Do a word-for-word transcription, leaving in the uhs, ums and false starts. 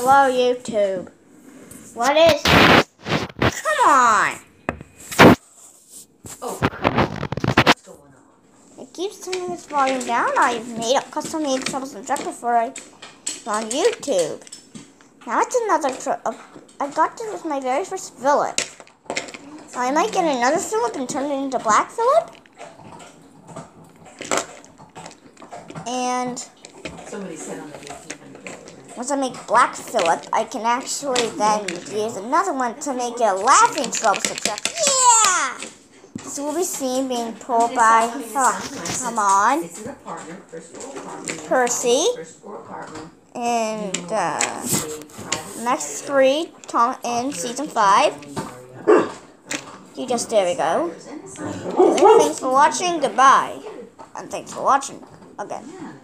Hello, YouTube. What is this? Come on! Oh, what's going on? It keeps turning its volume down. I've made up custom made troubles and Jack before I was on YouTube. Now it's another tr uh, I got this with my very first Philip. Now I might get another Philip and turn it into Black Philip. And Somebody said on the eighteen hundred. once I make Black Philip, I can actually then use another one to make it a laughing trouble Jack. Yeah! This will be seen being pulled by, oh, come on, It's an apartment, first floor apartment. Percy, First floor apartment. and uh, next three Tom in season five. You just, there we go. And thanks for watching, goodbye. And thanks for watching again.